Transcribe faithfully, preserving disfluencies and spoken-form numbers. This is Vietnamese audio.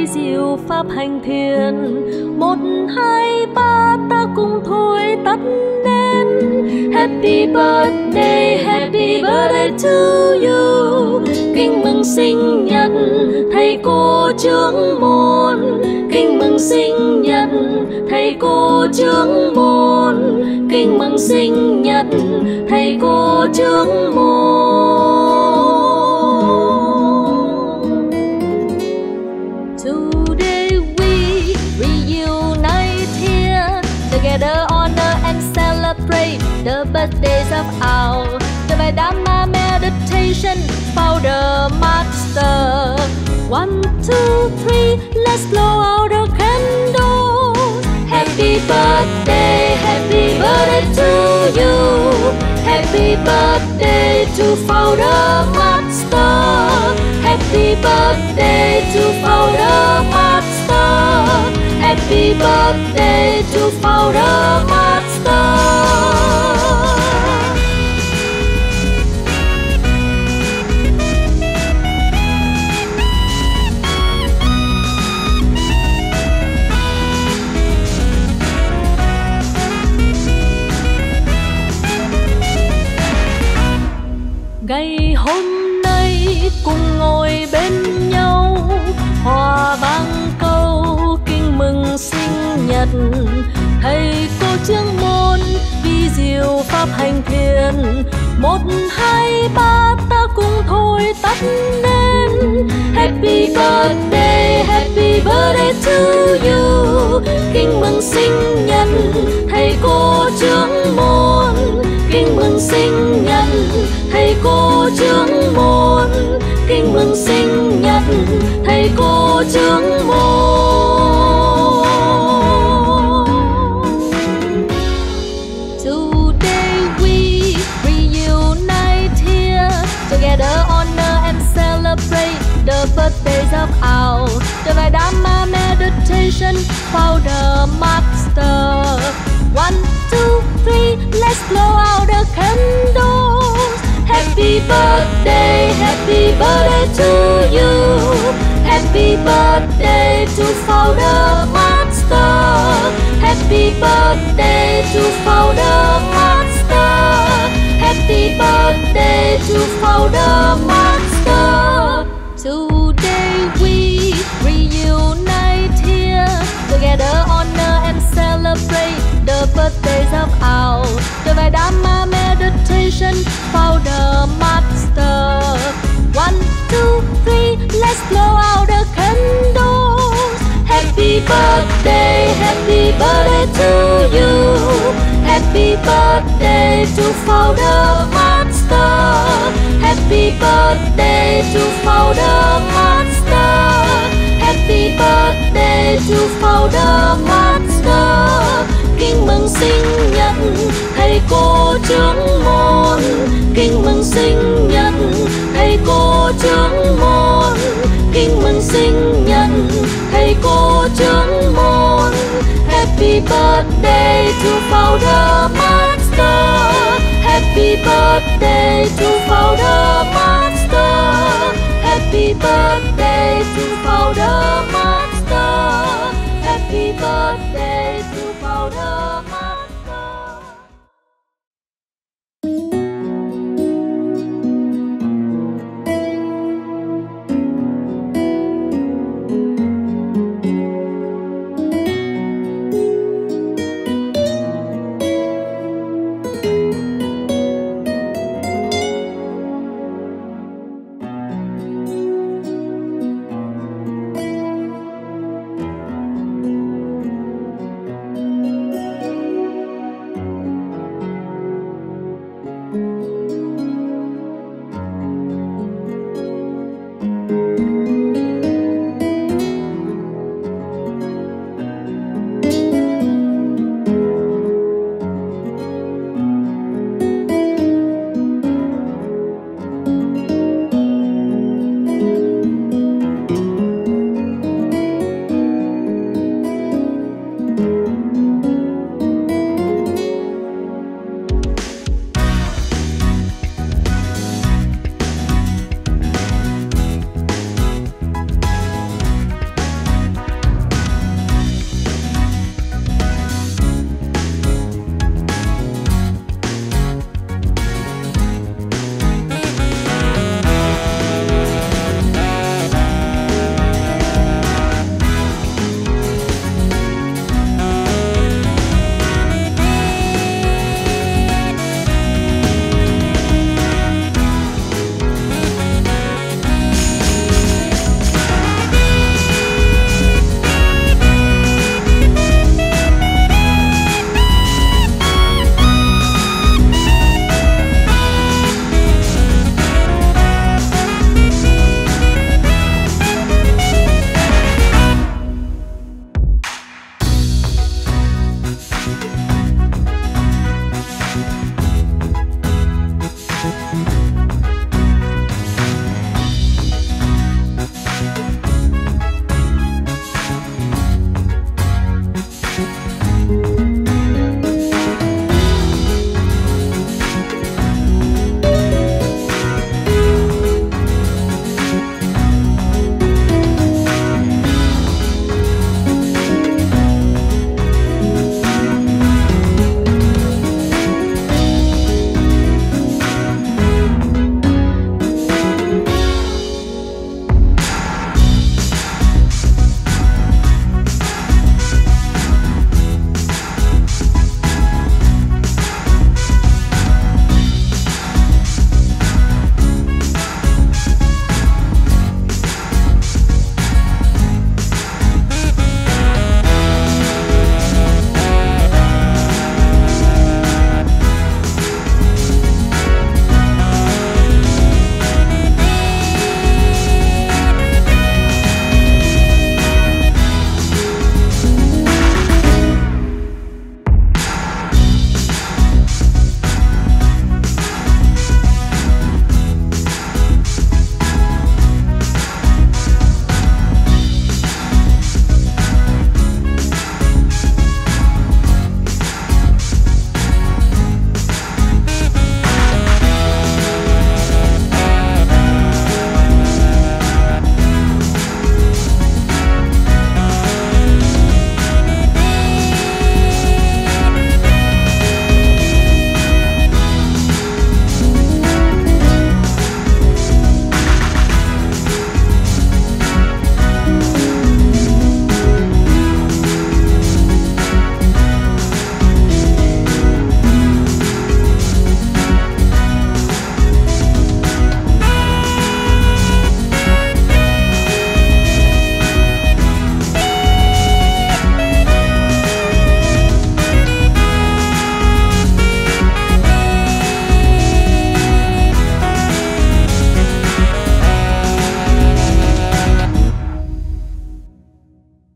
vi diệu pháp hành thiền. Một hai ba ta cùng thôi tắt nến. Happy birthday, happy birthday to you. Kính mừng sinh nhật thầy cô trưởng môn. Kính mừng sinh nhật thầy cô trưởng môn. Kính mừng sinh nhật thầy cô trưởng môn. Today we reunite here together, honor and celebrate the birthdays of our Divine Dharma meditation founder master. One, two, three, let's blow out the candles. Happy birthday, happy birthday to you. Happy birthday to founder master. Happy birthday to founder master. Happy birthday to founder master. Ngày hôm nay cùng ngồi bên nhau, hòa vang câu kinh mừng sinh nhật thầy cô trưởng môn vi diệu pháp hành thiền. Một hai ba ta cùng thôi tắt nến. Happy birthday, happy birthday to you. Kính mừng sinh nhật thầy cô trưởng môn. Kính mừng sinh nhật thầy cô trưởng môn. Kính mừng sinh nhật thầy cô trưởng môn. Today we reunite here together, honor and celebrate the birthdays of our Divine Dharma meditation founder master. One, two, three, let's blow out the candles. Happy birthday, happy birthday to you. Happy birthday to founder master. Happy birthday to founder master. Happy birthday to founder master. Today we reunite here together, honor and celebrate the birthdays of our Divine Dharma meditation founder master. One, two, three, let's blow out the candles. Happy birthday, happy birthday to you. Happy birthday to founder master. Happy birthday to founder master. Happy birthday to founder master. Kính mừng sinh nhật thầy cô trưởng môn. Kính mừng sinh nhật thầy cô trưởng môn. Kính mừng sinh nhật thầy cô trưởng môn. Happy birthday to founder master. Happy birthday to founder master. Happy birthday to founder